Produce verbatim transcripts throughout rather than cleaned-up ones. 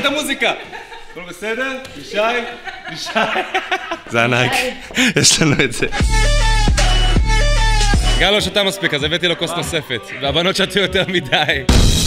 את המוזיקה. הכל בסדר? ישי? ישי? זה ענק, יש לנו את זה. גל לא שתה מספיק, אז הבאתי לו כוס נוספת. והבנות שתו יותר מדי.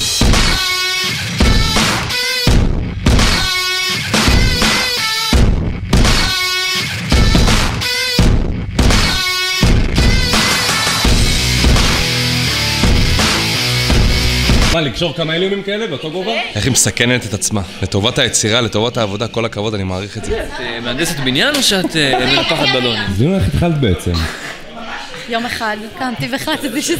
מה, לקשור כמה אליומים כאלה באותו גובה? איך היא מסכנת את עצמה? לטובת היצירה, לטובת העבודה, כל הכבוד, אני מעריך את זה. את מהנדסת בניין או שאת מנפחת בלונים? אז איך התחלת בעצם? יום אחד, קמתי והחלטתי שזה...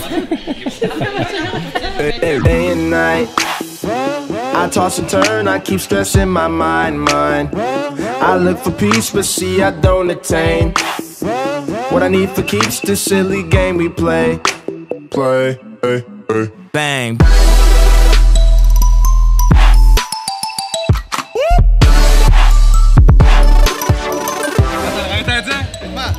Day and night I toss and turn, I keep stressing my mind, mind I look for peace, but see I don't attain What I need for keeps this silly game we play Play, hey, hey. Bang ראית את זה? מה?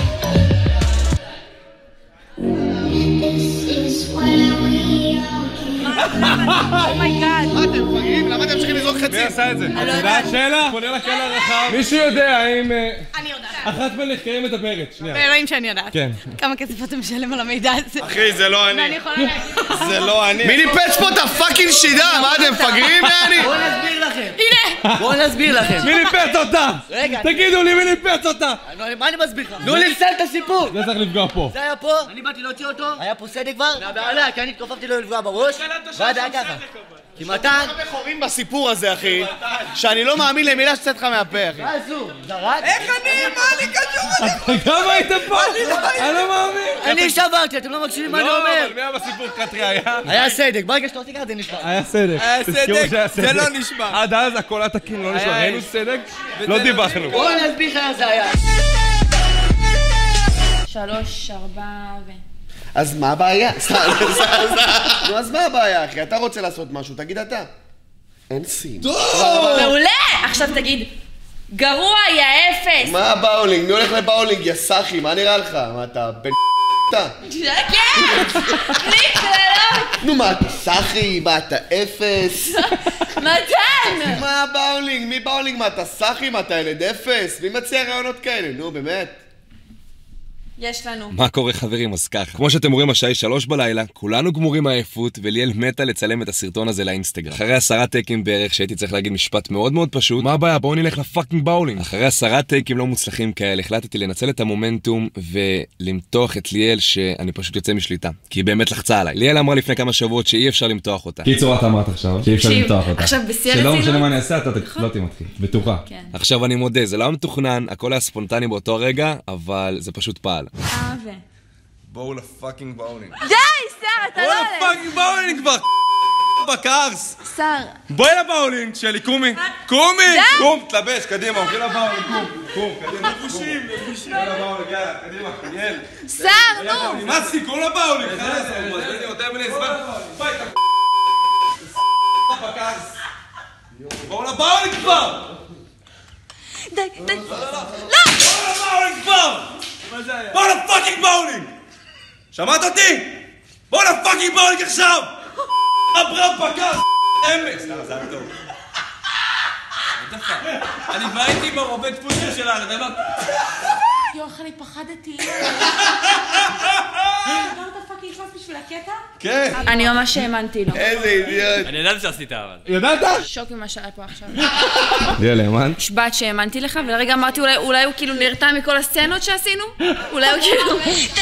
אומייגאד. מה אתם מפגרים? למה אתם צריכים לזרוק חצי? מי עשה את זה? אני לא יודעת. שאלה? פונה לקהל הרחב. מישהו יודע האם... אני יודעת. אחת מהנחקרים מדברת. שנייה. באלוהים שאני יודעת. כן. כמה כסף אתה משלם על המידע הזה? אחי, זה לא אני. ואני יכולה להגיד. זה לא אני. מי ניפץ פה את הפאקינג שידה? מה אתם מפגרים יעני? בואו נסביר לכם. הנה! בואו נסביר לכם. מי ניפץ אותה? רגע. תגידו לי מי ניפץ אותה? מה אני מסביר לך? תנו לי לסיים את הסיפור. זה צריך לפגוע פה. זה היה פה, אני באתי להוציא אותו, היה פה סדק כבר, מהבעלה, כי אני התכופפתי לו לפגוע בראש, ואז היה ככה. כי מתן... כמה חורים בסיפור הזה, אחי, שאני לא מאמין למילה שצאת לך מהפה, אחי. מה עשו? זרק? איך אני? מה אני קשור? אתה גם היית פה? אני לא מאמין. אני שברתי, אתם לא מקשיבים מה אני אומר. לא, אבל מי היה בסיפור קטרי היה? היה סדק, ברגע שאתה עושה ככה זה נשמע. היה סדק. היה סדק? זה לא נשמע. עד אז הכל היה תקין, לא נשמע. ראינו סדק? לא דיווחנו. בואו נסביר לך איך זה היה. שלוש, ארבע ו... אז מה הבעיה? נו, אז מה הבעיה, אחי? אתה רוצה לעשות משהו, תגיד אתה. אין סין. מעולה! עכשיו תגיד, גרוע, יא אפס! מה הבאולינג? מי הולך לבאולינג, יא סחי? מה נראה לך? מה אתה בן אתה? שקט! בלי קללות! נו, מה אתה סחי? מה אתה אפס? מתן! מה הבאולינג? מי באולינג? מה אתה סחי? מה אתה ילד אפס? מי מציע רעיונות כאלה? נו, באמת. יש לנו. מה קורה חברים? אז כך, כמו שאתם רואים השעה היא שלוש בלילה, כולנו גמורים מעייפות, וליאל מתה לצלם את הסרטון הזה לאינסטגרם. אחרי עשרה טייקים בערך, שהייתי צריך להגיד משפט מאוד מאוד פשוט, מה הבעיה? בואו נלך לפאקינג באולינג. אחרי עשרה טייקים לא מוצלחים כאלה, החלטתי לנצל את המומנטום ולמתוח את ליאל שאני פשוט יוצא משליטה, כי היא באמת לחצה עליי. ליאל אמרה לפני כמה שבועות שאי אפשר למתוח אותה. קיצור, את אמרת עכשיו, שאי אפשר למתוח אותה. עכשיו בשיא שלא הרצינות. משנה מה אני אעשה, אתה לא תמתחי, בטוחה. עכשיו אני מודה, זה לא מתוכנן, הכל היה ספונטני באותו רגע, אבל זה פשוט פעל. בואו לפאקינג באולינג. די, שר, אתה לא הולך. בואו לפאקינג באולינג כבר, בקרס. שר. בואי לבאולינג שלי, קומי. קומי! קום, תלבש, קדימה, הולכים לבאולינג, קום. קום, קדימה. לבושים, לבושים. הולכים לבאולינג, יאללה, קדימה, יאל. שר, נו. נמאסתי, קום לבאולינג. חלס, אני יותר מיני זמן. ביי, אתה בקרס. בואו לבאולינג כבר! די, די. בואו לבאולינג כבר! בואו לפאקינג באולינג! שמעת אותי? בואו לפאקינג באולינג עכשיו! אברהם פקס! אמץ! סתם, זה היה טוב. אני בא איתי עם הרובד פושר שלה, אתה יודע מה? יוח, אני פחדתי. אמרת פאקינג נכנס בשביל הקטע? כן. אני ממש האמנתי לו. איזה אידיוט. אני ידעתי שעשית אבל. ידעת? שוק ממה שהיה פה עכשיו. ליאל, האמן? נשבעת שהאמנתי לך, ולרגע אמרתי אולי הוא כאילו נרתע מכל הסצנות שעשינו? אולי הוא כאילו...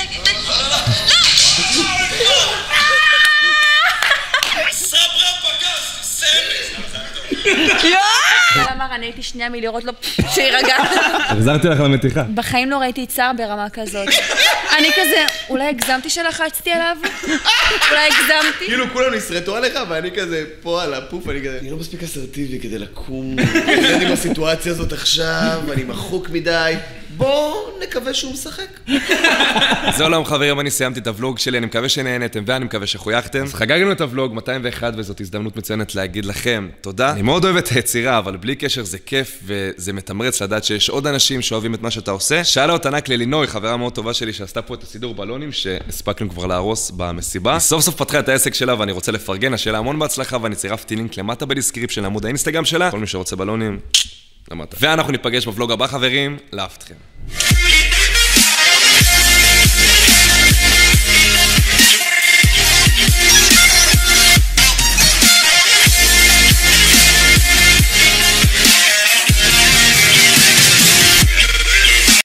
הוא אמר, אני הייתי שנייה מלראות לו שירגע. החזרתי לך למתיחה. בחיים לא ראיתי צער ברמה כזאת. אני כזה, אולי הגזמתי שלחצתי עליו? אולי הגזמתי? כאילו כולם נשרטו עליך ואני כזה פה על הפוף, אני כזה... אני לא מספיק אסרטיבי כדי לקום, להתמודד עם הסיטואציה הזאת עכשיו, אני מחוק מדי. בואו נקווה שהוא משחק. זהו לעם חברים, אני סיימתי את הוולוג שלי, אני מקווה שנהנתם ואני מקווה שחויכתם. אז חגגנו את הוולוג מאתיים ואחת וזאת הזדמנות מצוינת להגיד לכם תודה. אני מאוד אוהב את היצירה, אבל בלי קשר זה כיף וזה מתמרץ לדעת שיש עוד אנשים שאוהבים את מה שאתה עושה. שאלה אותה ענק ללינוי, חברה מאוד טובה שלי שעשתה פה את הסידור בלונים שהספקנו כבר להרוס במסיבה. היא סוף סוף פתחה את העסק שלה ואני רוצה לפרגן, השאלה המון בהצלחה ואני צירפתי לינק למטה בדיסקריפשן לעמוד האינסטגרם שלה. כל מי שרוצה בלונים, למטה. ואנחנו ניפגש בוולוג הבא חברים, לאהבתכם.